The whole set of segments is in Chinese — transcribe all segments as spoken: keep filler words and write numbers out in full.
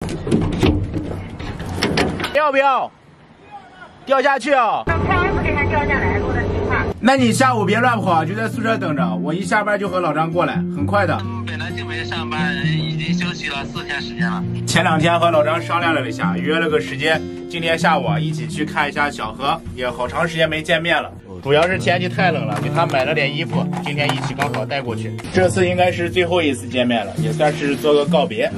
要不要？掉下去啊！ 那开完不给他掉下来，录的情况。 那你下午别乱跑，就在宿舍等着。我一下班就和老张过来，很快的。 本来就没上班，已经休息了四天时间了。 前两天和老张商量了一下，约了个时间，今天下午啊一起去看一下小河，也好长时间没见面了。主要是天气太冷了，给他买了点衣服，今天一起刚好带过去。这次应该是最后一次见面了，也算是做个告别。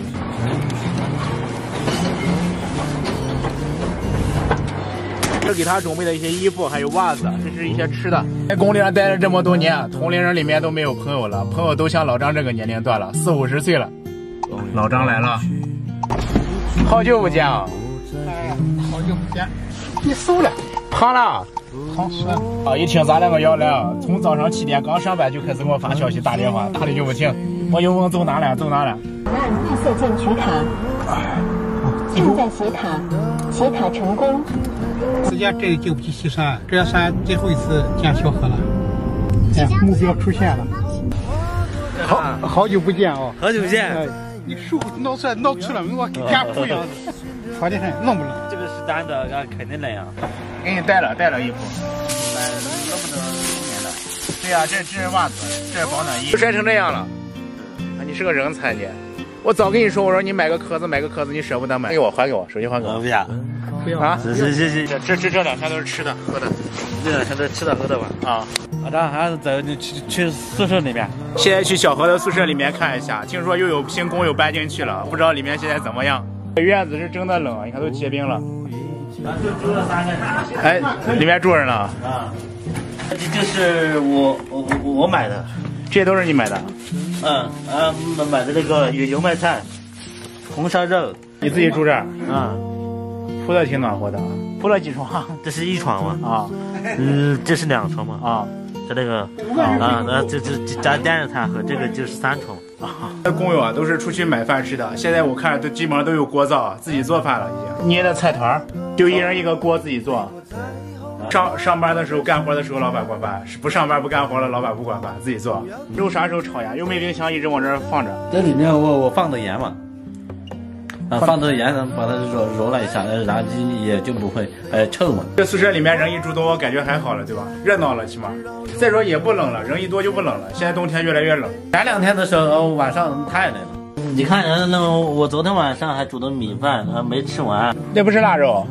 这给他准备的一些衣服，还有袜子，这是一些吃的。在工地上待了这么多年，同龄人里面都没有朋友了，朋友都像老张这个年龄段了，四五十岁了。老张来了，好久不见啊！ 哎，好久不见，你瘦了， 胖了。 胖死了。 啊！一听咱两个要来啊，从早上七点刚上班就开始给我发消息、打电话，打的就不停。我就问走哪了，走哪了？ 按绿色进取卡，正在洗卡，洗卡成功。 时间真经不起西山，这也算最后一次见小何了。哎，目标出现了。好好久不见哦， 好久不见。 哎，你瘦闹出来闹出了，我干不样子，穿的很，冷不冷？ 这个是单的，俺肯定冷呀。 给你带了带了衣服，买能不能冬天的？对呀、啊，这这是袜子，这是保暖衣。都晒成这样了，啊，你是个人才你。我早跟你说，我说你买个壳子，买个壳子，你舍不得买。给我还给我，手机还给我。 不要， 不要啊！ 是是是是， 这这这这两天都是吃的喝的， 这两天都吃的喝的吧？ 啊。 老张还是走去去宿舍里面。 现在去小何的宿舍里面看一下，听说又有新工友搬进去了，不知道里面现在怎么样。院子是真的冷，你看都结冰了。 就住了三个人。 哎，里面住人了。 啊，这就是我我我我买的。 这些都是你买的？ 嗯啊，买的那个油油麦菜、红烧肉。 你自己住这儿？ 啊， 铺的挺暖和的。铺了几床？ 这是一床嘛？ 啊， 嗯，这是两床嘛？ 啊， 这那个啊，那这这加电热餐盒，这个就是三床。 啊，这工友啊都是出去买饭吃的，现在我看都基本上都有锅灶，自己做饭了已经。捏的菜团就一人一个锅自己做。上上班的时候干活的时候老板管饭，不上班不干活了老板不管饭，自己做。肉啥时候炒呀？又没冰箱，一直往这儿放着。 这里面我我放的盐嘛，啊，放的盐把它揉揉了一下，然后也就不会呃臭嘛。 这宿舍里面人一住多，我感觉还好了，对吧？热闹了起码。再说也不冷了，人一多就不冷了。现在冬天越来越冷。 前两天的时候晚上太冷了。你看人那我昨天晚上还煮的米饭，还没吃完。 那不是腊肉。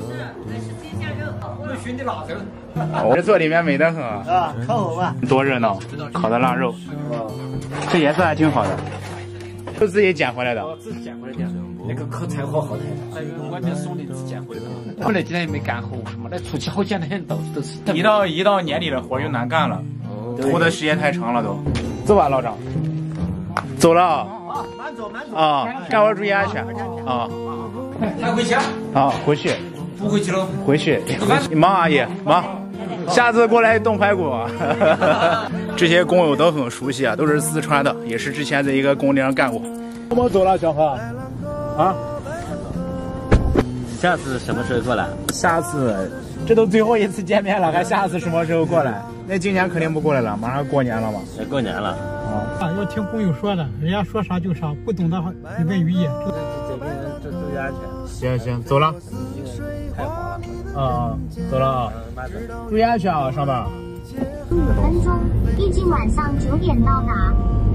熏的腊肉， 我这坐里面美得很啊！ 啊，烤火吧， 多热闹，烤的腊肉，这颜色还挺好的，都自己捡回来的。 我自己捡回来的，那个烤菜好好的，那个外面送的自己捡回来的。 我那几天也没干活，什么那出去好捡的很，到处都是。 一到一到年底的活就难干了，拖的时间太长了都。走吧，老张，走了啊！ 啊，慢走慢走啊，干活注意安全啊！ 还回去？ 啊，回去。 不回去了， 回去，你忙阿姨忙，下次过来冻排骨。这些工友都很熟悉啊，都是四川的，也是之前在一个工地上干过。怎么走了，小何？啊？ 下次什么时候过来？ 下次，这都最后一次见面了，还下次什么时候过来？那今年肯定不过来了，马上过年了嘛。 要过年了。 啊，要听工友说的，人家说啥就啥，不懂的日本语言。 这边人注注意安全。 行行，走了。 太滑了。 啊、嗯，走了啊，注意安全啊，上班。 五分钟，预计晚上九点到达。